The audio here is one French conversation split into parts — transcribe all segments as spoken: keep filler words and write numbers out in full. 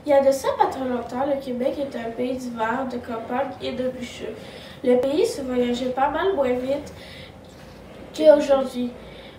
Il y a de ça pas très longtemps, le Québec est un pays d'hiver, de campagne et de bûcheux. Le pays se voyageait pas mal moins vite qu'aujourd'hui.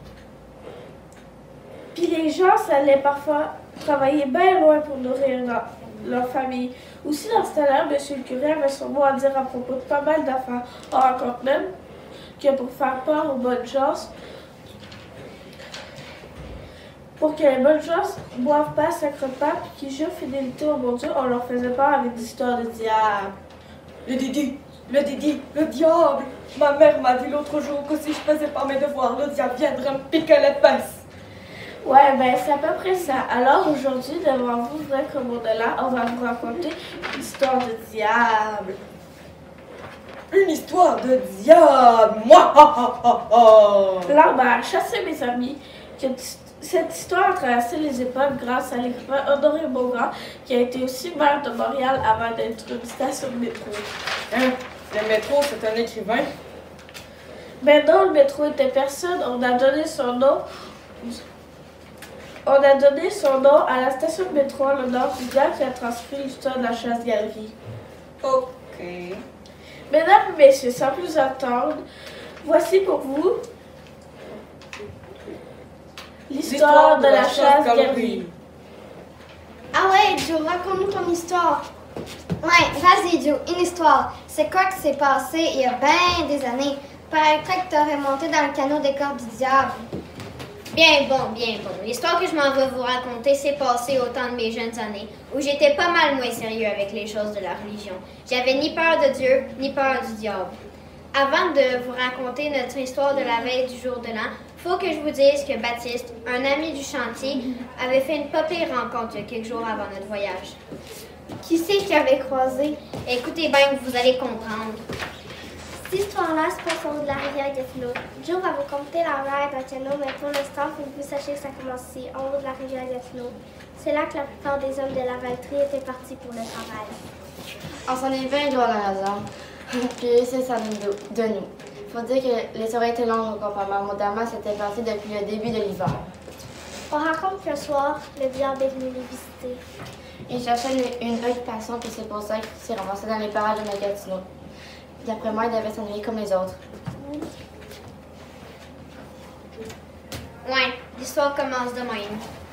Puis les gens s'allaient parfois travailler bien loin pour nourrir leur, leur famille. Aussi, dans ce temps-là, M. le curé avait son mot à dire à propos de pas mal d'affaires. On raconte même que pour faire peur aux bonnes choses, pour que les bonnes choses ne boivent pas, sacrent pas, puis qu'ils jurent fidélité au bon Dieu, on leur faisait peur avec des histoires de diable. Le Didi, le Didi, le diable. Ma mère m'a dit l'autre jour que si je faisais pas mes devoirs, le diable viendrait me piquer les fesses. Ouais, ben c'est à peu près ça. Alors aujourd'hui, devant vous, vrai comme au-delà, on va vous raconter une histoire de diable. Une histoire de diable. Moi, ha, ha, ha, ha. Lambert chassait mes amis. Que cette histoire a traversé les époques grâce à l'écrivain Honoré Beaugrand, qui a été aussi maire de Montréal avant d'être une station de métro. Hein? Le métro, c'est un écrivain? Ben non, le métro était personne. On a donné son nom. On a donné son nom à la station de métro en l'honneur du gars qui a transcrit l'histoire de la chasse-galerie. Ok. Mesdames et messieurs, sans plus attendre, voici pour vous l'histoire de la chasse-galerie. Ah ouais, Joe, raconte-nous ton histoire. Ouais, vas-y, Joe, une histoire. C'est quoi qui s'est passé il y a bien des années? Paraîtrait que t'aurais monté dans le canot des corps du diable. Bien bon, bien bon. L'histoire que je m'en vais vous raconter s'est passée au temps de mes jeunes années, où j'étais pas mal moins sérieux avec les choses de la religion. J'avais ni peur de Dieu, ni peur du diable. Avant de vous raconter notre histoire de la veille du jour de l'an, faut que je vous dise que Baptiste, un ami du chantier, avait fait une pas pire rencontre il y a quelques jours avant notre voyage. Qui c'est qui avait croisé? Écoutez bien, vous allez comprendre. Cette histoire-là se passe au haut de la rivière Gatineau. Joe va vous conter la veille d'un canot, mais pour l'instant, il faut que vous sachiez que ça commence ici, en haut de la rivière Gatineau. C'est là que la plupart des hommes de la Valtrie étaient partis pour le travail. On s'en est bien loin dans hasard. Puis c'est ça de nous. Faut dire que les soirées étaient longues au campement. Mon damas était parti depuis le début de l'hiver. On raconte qu'un soir, le diable est venu les visiter. Il cherchait une, une occupation, puis c'est pour ça qu'il s'est ramassé dans les parages de la Gatineau. D'après moi, il devait s'ennuyer comme les autres. Ouais, l'histoire commence de même.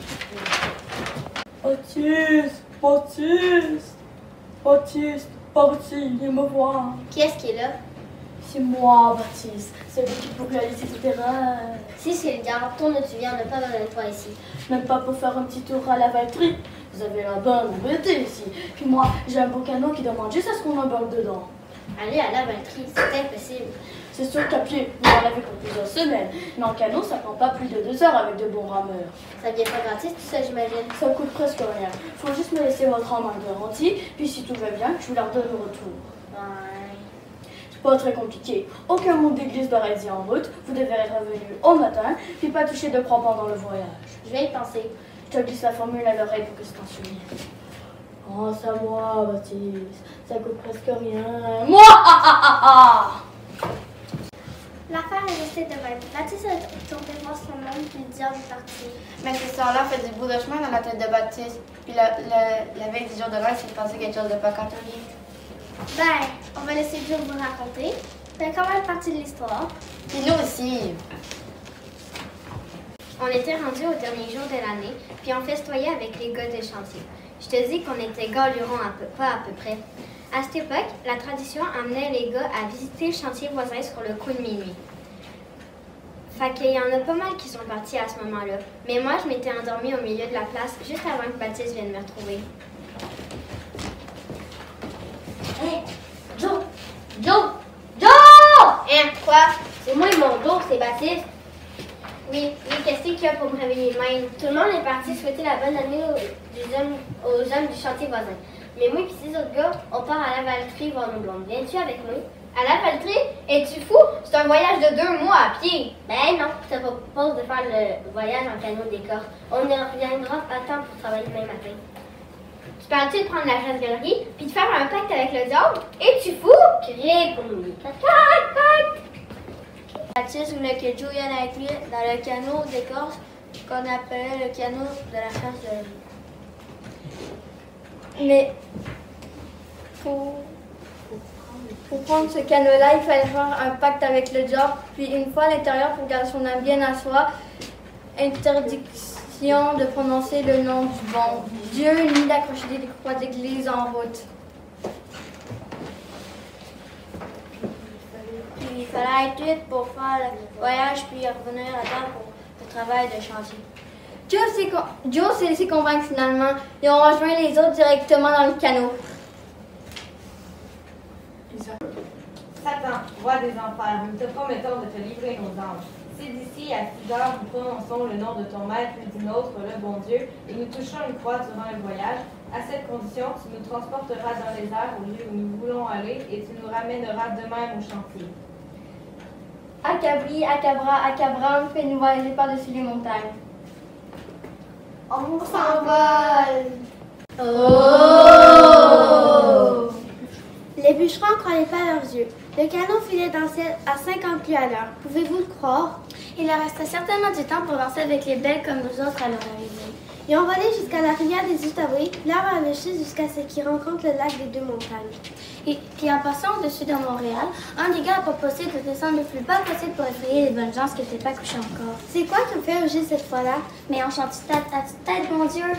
Baptiste, Baptiste, Baptiste, Baptiste, viens me voir. Qui est-ce qui est là? C'est moi, Baptiste, celui qui popularise ces terrains. Si c'est le diable, tourne-tu viens, on n'a pas besoin de toi ici. Même pas pour faire un petit tour à la Valtrie. Vous avez la bonne embêtée ici. Puis moi, j'ai un beau canot qui demande juste à ce qu'on embarque dedans. Aller à la Valtrie, c'est impossible. C'est sûr qu'à pied, vous en avez pour plusieurs semaines. Mais en canot, ça prend pas plus de deux heures avec de bons rameurs. Ça vient pas gratis, tout ça, j'imagine. Ça coûte presque rien. Faut juste me laisser votre âme en garantie, puis si tout va bien, je vous la redonne au retour. Ouais. C'est pas très compliqué. Aucun mot d'église d'Orésie en route. Vous devez être revenu au matin, puis pas toucher de croix pendant le voyage. Je vais y penser. Je te glisse la formule à l'oreille pour que tu t'en souviennes. Oh, c'est à moi, Baptiste. Ça coûte presque rien. Moi, ah, ah, ah, ah. L'affaire est restée de même. Baptiste est tombé voir son monde, puis le diable est parti. Mais cette histoire-là fait du bout de chemin dans la tête de Baptiste. Puis la, la, la veille du jour de l'an, il s'est passé quelque chose de pas catholique. Ben, on va laisser Joe vous raconter. C'est quand même partie de l'histoire. Puis nous aussi. On était rendus au dernier jour de l'année, puis on festoyait avec les gars de chantier. Je te dis qu'on était galurons à peu, pas à peu près. À cette époque, la tradition amenait les gars à visiter le chantier voisin sur le coup de minuit. Fait qu'il y en a pas mal qui sont partis à ce moment-là. Mais moi, je m'étais endormie au milieu de la place juste avant que Baptiste vienne me retrouver. Hé, Joe! Joe! Joe! Hein, quoi? C'est moi mon tour, c'est Baptiste. Oui, oui, qu'est-ce qu'il y a pour me réveiller de même? Tout le monde est parti souhaiter la bonne année aux, des hommes, aux hommes du chantier voisin. Mais moi et six autres gars, on part à la Valtrie voir nos blondes. Viens-tu avec nous? À la Valtrie? Es-tu fou? C'est un voyage de deux mois à pied. Ben non, je te propose de faire le voyage en canot d'écorce. On y reviendra à temps pour travailler demain matin. Tu parles-tu de prendre la chasse-galerie puis de faire un pacte avec le diable? Es-tu fou? Crier pour nous. Baptiste voulait que Joe vienne avec lui dans le canot d'écorce qu'on appelait le canot de la chasse-galerie. Mais pour, pour prendre ce canot-là, il fallait faire un pacte avec le diable. Puis une fois à l'intérieur, pour garder son âme bien à soi, interdiction de prononcer le nom du bon Dieu, ni d'accrocher des croix d'église en route. Puis il fallait être vite pour faire le voyage puis revenir à temps pour le travail de chantier. Joe s'est con- Joe s'est laissé convaincre finalement. Ils ont rejoint les autres directement dans le canot. Satan, roi des enfers, nous te promettons de te livrer nos anges. Si d'ici à six heures nous prononçons le nom de ton maître ou du nôtre, le bon Dieu, et nous touchons une croix durant le voyage, à cette condition, tu nous transporteras dans les airs au lieu où nous voulons aller, et tu nous ramèneras de même au chantier. Acabri, Acabra, Acabram, fais-nous voyager par-dessus les montagnes. On s'envole! Oh! Les bûcherons ne croyaient pas leurs yeux. Le canot filait dans le ciel à cinquante lieues à l'heure. Pouvez-vous le croire? Il leur restait certainement du temps pour avancer avec les belles comme nous autres à leur arrivée. Ils ont volé jusqu'à la rivière des Outaouais, là vers le sud jusqu'à ce qu'ils rencontrent le lac des deux montagnes. Et puis en passant au-dessus de Montréal, un des gars a proposé de descendre le plus bas possible pour effrayer les bonnes gens qui n'étaient pas couchés encore. C'est quoi qui me fait rougir cette fois-là? Mais on chante ta tête, mon Dieu!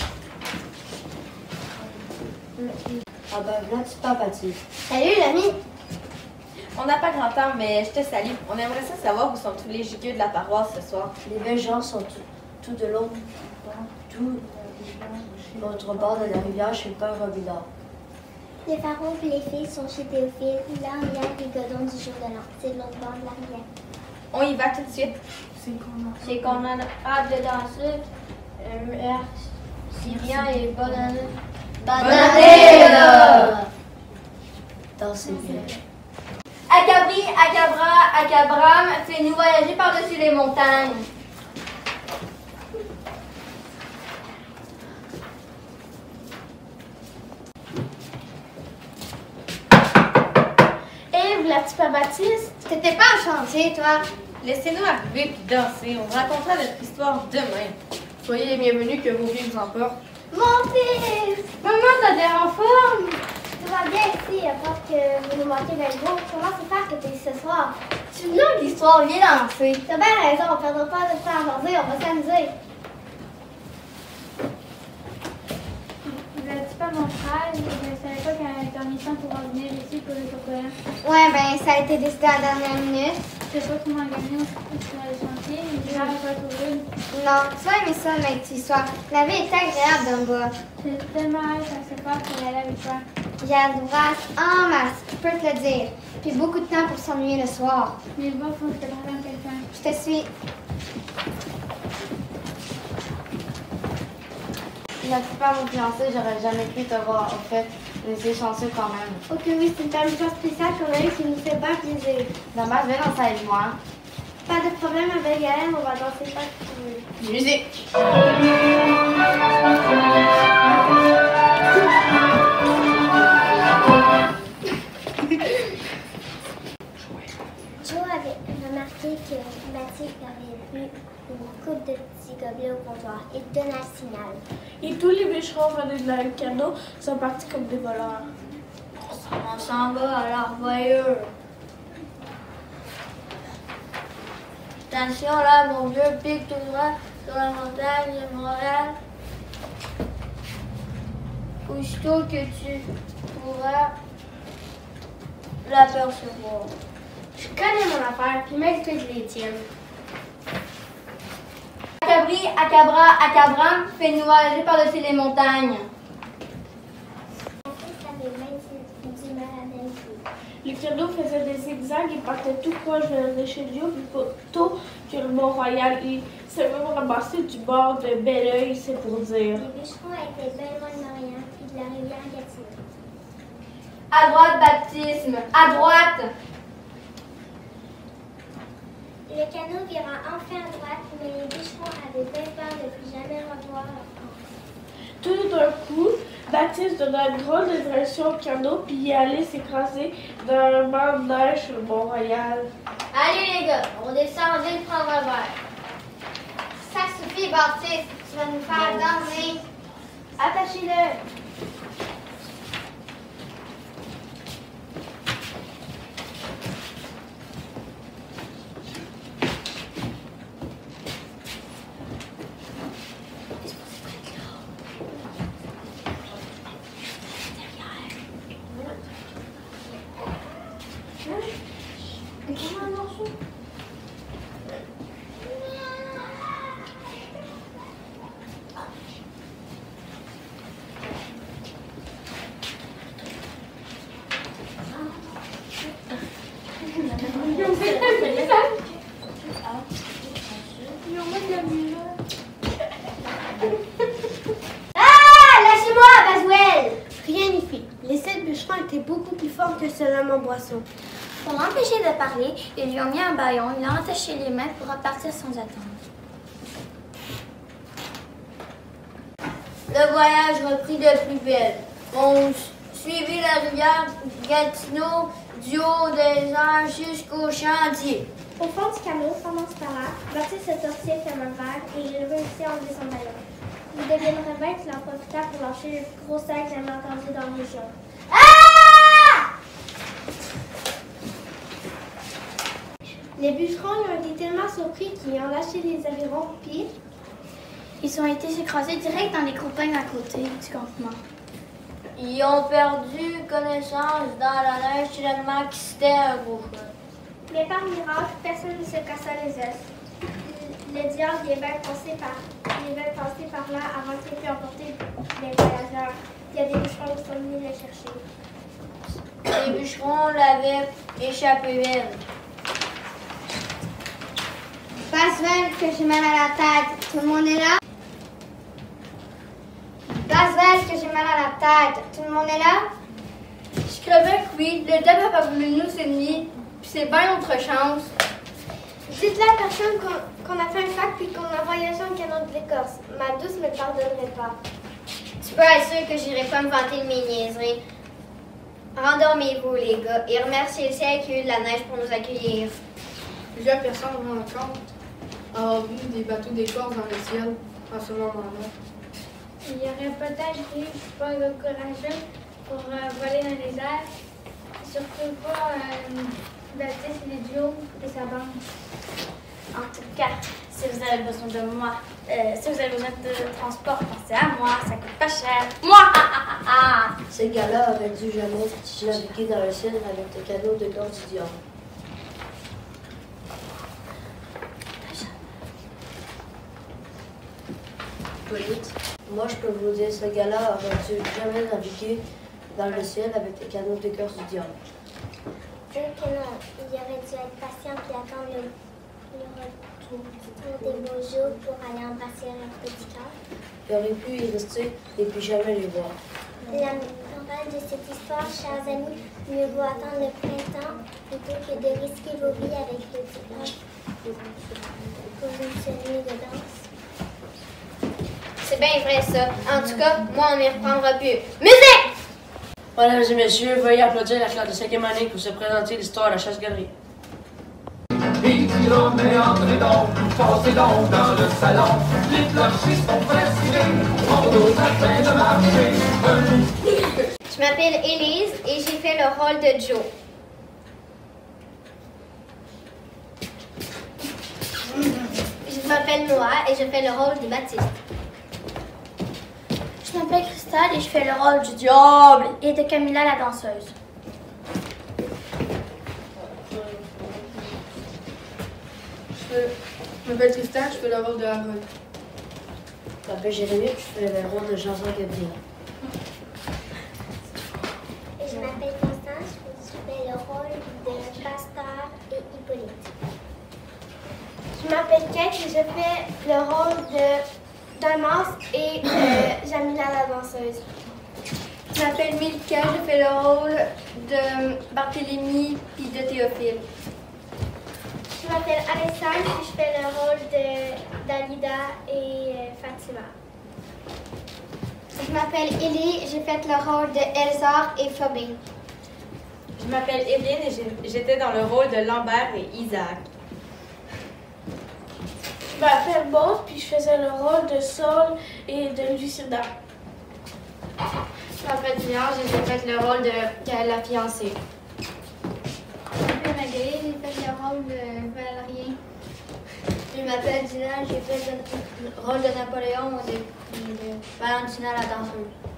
Ah ben là, tu pas Baptiste. Salut l'ami! On n'a pas grand temps, mais je te salue. On aimerait ça savoir où sont tous les gigueux de la paroisse ce soir. Les belles gens sont tout, tout de l'autre tout l'autre bord de la rivière chez le père Robillard. Les pharaons et les filles sont chez Théophile, là en lien avec les godons du jour de l'an. C'est de l'autre bord de la rivière. On y va tout de suite. C'est qu'on a hâte de danser. Euh, mère Syrien et bonne année. Bonne année, là! Dansez bien. Acabri, Acabra, Acabram, fais-nous voyager par-dessus les montagnes. Hé, hey, la super Baptiste? T'étais pas en chantier, toi? Laissez-nous arriver puis danser. On racontera notre histoire demain. Soyez les bienvenus, que vos vies vous emportent. Mon fils! Maman, t'as l'air en forme? Tout va bien ici, à part que vous nous manquez bien gros. Comment c'est faire que tu es ici ce soir? Tu viens de l'histoire, viens danser. T'as bien raison, on ne perdra pas de temps à jaser, on va s'amuser. Le petit pas mon frère, je ne savais pas qu'il y avait une permission pour revenir ici pour le cocola. Ouais, ben, ça a été décidé à la dernière minute. Je sais pas comment gagner sur le chantier, mais j'ai hâte de retrouver. Non, tu vas aimer ça, ma petite histoire. La vie est agréable dans le bois. J'ai tellement hâte à se faire pour aller avec toi. Il y a de l'ouvrage en masse, je peux te le dire. Puis beaucoup de temps pour s'ennuyer le soir. Mais bon, faut que je te présente quelqu'un. Je te suis. La plupart de mon fiancé, j'aurais jamais pu te voir. En fait, mais c'est chanceux quand même. Ok, oui, c'est une permission spéciale qu'on a eu qui nous fait bien plaisir. Dommage, viens danser avec moi. Pas de problème avec Hélène, on va danser pas que tu veux. Musique! Joe avait remarqué que Baptiste avait bu une coupe de petits gobelets au comptoir. Il donna le signal. Et tous les bûcherons venus de la canot sont partis comme des voleurs. On s'en va à l'envoyeur. Attention là, mon vieux, pique tout droit sur la montagne de Montréal. Aussitôt que tu pourras l'apercevoir. Je connais mon affaire, puis même que je les tienne. Acabri, Acabra, Acabram, fais-nous voyager par-dessus les montagnes. Mon fils avait vingt-six mal à vaincre. Le canot faisait des zigzags et partait tout proche de Richelieu, puis pas tôt que le Mont-Royal. Il s'est même ramassé du bord de Belleuil, c'est pour dire. Les bûcherons étaient bien loin de Montréal, puis de la rivière Gatineau. À droite, baptisme. À droite. Le canot vira enfin à droite, mais les bûcherons avaient bien peur de plus jamais revoir leur camp. Tout d'un coup, Baptiste donna une drôle de direction au canot, puis il allait s'écraser dans un banc de neige sur le Mont-Royal. Allez les gars, on descend, on vient de prendre un verre. Ça suffit, Baptiste. Tu vas nous faire danser. Attachez-le! fort que cela, mon boisson. Pour l'empêcher de parler, ils lui ont mis un bâillon, ils l'ont attaché les mains pour repartir sans attendre. Le voyage reprit de plus belle. On suivit la rivière Gatineau du haut des airs jusqu'au chantier. Au fond du canot, pendant ce temps-là, Baptiste se tortillait comme un verre et il réussit à enlever son ballon. Il deviendrait bête qu'il en profita pour lâcher le plus gros sac jamais entendu dans la région. Ah! Les bûcherons ont été tellement surpris qu'ils ont lâché les avirons, puis Ils ont été écrasés direct dans les croupins à côté du campement. Ils ont perdu connaissance dans la neige tellement que c'était un gros choc. mais par miracle, personne ne se cassa les os. Le diable y avait passé par, y avait passé par là avant qu'il ait pu emporter les voyageurs. Il y a des bûcherons qui sont venus les chercher. Les bûcherons l'avaient échappé belle. Pasvel, que j'ai mal à la tête. Tout le monde est là? Pasvel, que j'ai mal à la tête. Tout le monde est là? Je crevais que oui, le diable n'a pas voulu nous ennemis, puis c'est bien notre chance. Dites-le à personne qu'on qu'on a fait un fac puis qu'on a voyagé en canot de l'écorce. Ma douce ne me pardonnerait pas. Tu peux être sûr que j'irai pas me vanter de mes niaiseries. Rendormez-vous, les gars, et remerciez le ciel qu'il y a eu de la neige pour nous accueillir. Plusieurs personnes rencontrent avoir vu des bateaux d'écorce dans le ciel à ce moment-là. Il y aurait peut-être eu pas de courageux pour euh, voler dans les airs. Surtout pas euh, Baptiste Lédio et sa bande. En tout cas, si vous avez besoin de moi, euh, si vous avez besoin de transport, pensez à moi, ça coûte pas cher. Moi! Ah, ah, ah, ah. Ces gars-là auraient dû jamais naviguer dans le ciel avec le canot de corps du diable. Hippolyte, moi je peux vous dire, ce gars-là aurait dû jamais naviguer dans le ciel avec le canot de corps du diable. Dieu que non, il aurait dû être patient et attendre le, le retour des beaux jours pour aller embrasser leur petit cœur. Il aurait pu y rester et puis jamais les voir. La morale de cette histoire, chers amis, mieux vaut attendre le printemps plutôt que de risquer vos vies avec le diable pour une seule nuit de danse. C'est bien vrai, ça. En tout cas, moi, on m'y reprendra plus. Musique! Mesdames et messieurs, veuillez applaudir la classe de cinquième année pour se présenter l'histoire de la chasse-galerie. Et puis l'homme est entré donc, passez donc dans le salon. Les clochistes sont fascinés, on nous afin de marcher. Je m'appelle Élise et j'ai fait le rôle de Joe. Je m'appelle Noah et je fais le rôle de Baptiste. Je m'appelle Cristal et je fais le rôle du diable et de Camilla la danseuse. Je m'appelle Tristan, je fais le rôle de Harold. Je m'appelle Jérémy, je fais le rôle de Jean-Jean Gabriel. Et je m'appelle Constance, je fais le rôle de Pasteur et Hippolyte. Je m'appelle Kate et je fais le rôle de Damas et euh, Jamila la danseuse. Je m'appelle Milka, je fais le rôle de Barthélemy puis de Théophile. Je m'appelle Alessandre et je fais le rôle de Dalida et euh, Fatima. Je m'appelle Ellie, j'ai fait le rôle de Elzar et Fabien. Je m'appelle Evelyne et j'ai- j'étais dans le rôle de Lambert et Isaac. Je m'appelle Maud, puis je faisais le rôle de Saul et de Lucida. Je m'appelle Diane, j'ai fait le rôle de la fiancée. Je m'appelle Magali, j'ai fait le rôle de Valérien. Je m'appelle Dina, j'ai fait le rôle de Napoléon et de, de Valentina la danseuse.